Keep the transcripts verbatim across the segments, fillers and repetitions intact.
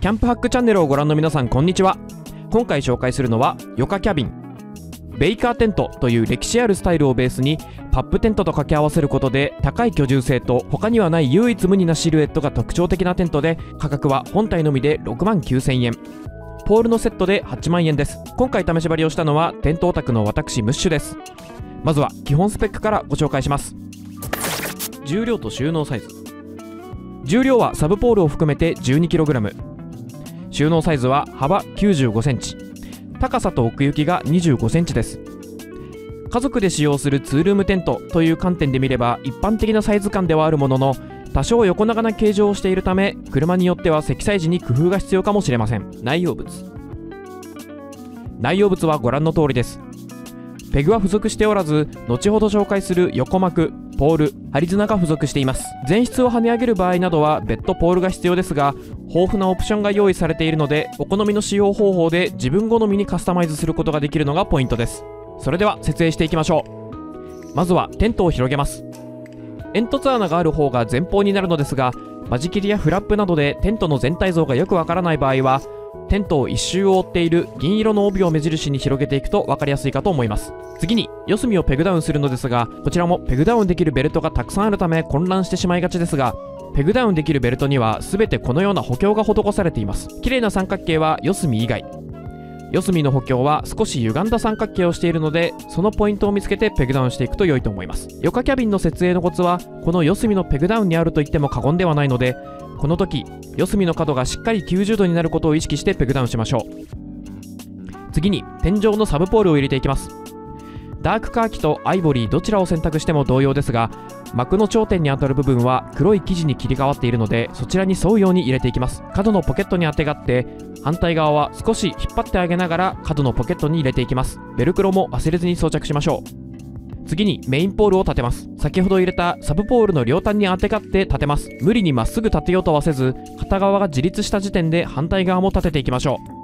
キャンプハックチャンネルをご覧の皆さん、こんにちは。今回紹介するのはヨカキャビン。ベイカーテントという歴史あるスタイルをベースにパップテントと掛け合わせることで高い居住性と他にはない唯一無二なシルエットが特徴的なテントで、価格は本体のみでろくまんきゅうせんえん、ポールのセットではちまんえんです。今回試し張りをしたのはテントオタクの私ムッシュです。まずは基本スペックからご紹介します。重量と収納サイズ。重量はサブポールを含めて じゅうにキログラム、 収納サイズは幅きゅうじゅうごセンチ、高さと奥行きがにじゅうごセンチです。家族で使用するツールームテントという観点で見れば一般的なサイズ感ではあるものの、多少横長な形状をしているため車によっては積載時に工夫が必要かもしれません。内容物。内容物はご覧の通りです。ペグは付属しておらず、後ほど紹介する横幕、ポール、針綱が付属しています。前室を跳ね上げる場合などは別途ポールが必要ですが、豊富なオプションが用意されているので、お好みの使用方法で自分好みにカスタマイズすることができるのがポイントです。それでは設営していきましょう。まずはテントを広げます。煙突穴がある方が前方になるのですが、間仕切りやフラップなどでテントの全体像がよくわからない場合は、テントを一周覆っている銀色の帯を目印に広げていくと分かりやすいかと思います。次に四隅をペグダウンするのですが、こちらもペグダウンできるベルトがたくさんあるため混乱してしまいがちですが、ペグダウンできるベルトには全てこのような補強が施されています。綺麗な三角形は四隅以外、四隅の補強は少し歪んだ三角形をしているので、そのポイントを見つけてペグダウンしていくと良いと思います。ヨカキャビンの設営のコツはこの四隅のペグダウンにあると言っても過言ではないので、この時四隅の角がしっかりきゅうじゅうどになることを意識してペグダウンしましょう。次に天井のサブポールを入れていきます。ダークカーキとアイボリーどちらを選択しても同様ですが、幕の頂点に当たる部分は黒い生地に切り替わっているので、そちらに沿うように入れていきます。角のポケットにあてがって、反対側は少し引っ張ってあげながら角のポケットに入れていきます。ベルクロも忘れずに装着しましょう。次にメインポールを立てます。先ほど入れたサブポールの両端にあてがって立てます。無理にまっすぐ立てようとはせず、片側が自立した時点で反対側も立てていきましょう。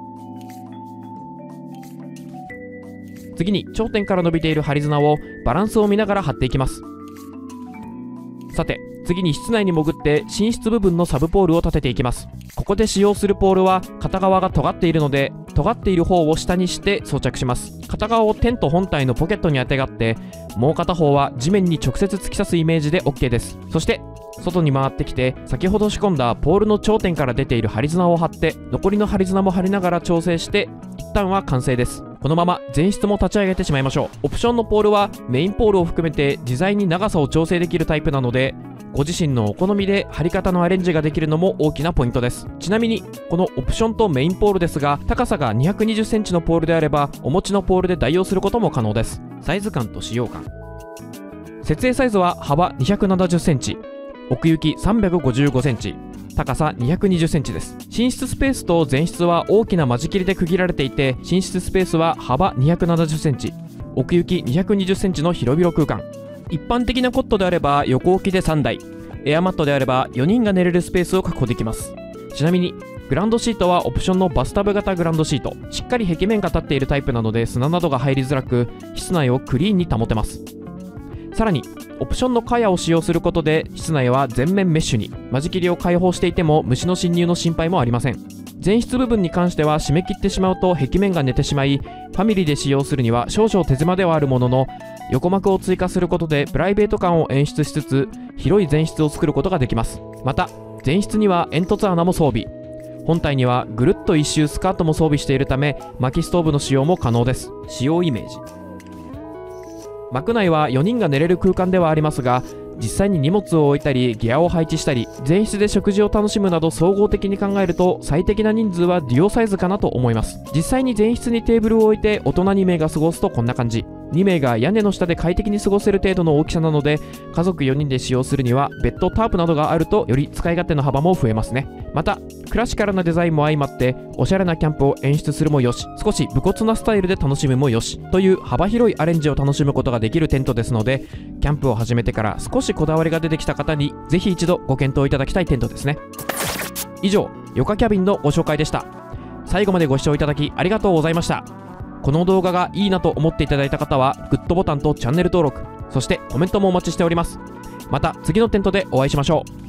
次に頂点から伸びている針綱をバランスを見ながら貼っていきます。さて次に室内に潜って寝室部分のサブポールを立てていきます。ここで使用するポールは片側が尖っているので、尖っている方を下にして装着します。片側をテント本体のポケットにあてがって、もう片方は地面に直接突き刺すイメージで OK です。そして外に回ってきて、先ほど仕込んだポールの頂点から出ている針綱を貼って、残りの針綱も貼りながら調整して一旦は完成です。このまま前室も立ち上げてしまいましょう。オプションのポールはメインポールを含めて自在に長さを調整できるタイプなので、ご自身のお好みで貼り方のアレンジができるのも大きなポイントです。ちなみにこのオプションとメインポールですが、高さがにひゃくにじゅっセンチのポールであればお持ちのポールで代用することも可能です。サイズ感と使用感。設営サイズは幅にひゃくななじゅっセンチ、奥行きさんびゃくごじゅうごセンチ、高さにひゃくにじゅっセンチです。寝室スペースと前室は大きな間仕切りで区切られていて、寝室スペースは幅にひゃくななじゅっセンチ、奥行きにひゃくにじゅっセンチの広々空間。一般的なコットであれば横置きでさんだい、エアマットであればよにんが寝れるスペースを確保できます。ちなみにグランドシートはオプションのバスタブ型グランドシート、しっかり壁面が立っているタイプなので砂などが入りづらく、室内をクリーンに保てます。さらにオプションのカヤを使用することで室内は全面メッシュに、間仕切りを開放していても虫の侵入の心配もありません。前室部分に関しては締め切ってしまうと壁面が寝てしまい、ファミリーで使用するには少々手狭ではあるものの、横幕を追加することでプライベート感を演出しつつ広い前室を作ることができます。また前室には煙突穴も装備、本体にはぐるっと一周スカートも装備しているため薪ストーブの使用も可能です。使用イメージ。幕内はよにんが寝れる空間ではありますが、実際に荷物を置いたりギアを配置したり前室で食事を楽しむなど総合的に考えると最適な人数はデュオサイズかなと思います。実際に前室にテーブルを置いて大人にめいが過ごすとこんな感じ。にめいが屋根の下で快適に過ごせる程度の大きさなので、家族よにんで使用するにはベッドタープなどがあるとより使い勝手の幅も増えますね。またクラシカルなデザインも相まっておしゃれなキャンプを演出するもよし、少し武骨なスタイルで楽しむもよしという幅広いアレンジを楽しむことができるテントですので、キャンプを始めてから少しこだわりが出てきた方にぜひ一度ご検討いただきたいテントですね。以上ヨカキャビンのご紹介でした。最後までご視聴いただきありがとうございました。この動画がいいなと思っていただいた方はグッドボタンとチャンネル登録、そしてコメントもお待ちしております。また次のテントでお会いしましょう。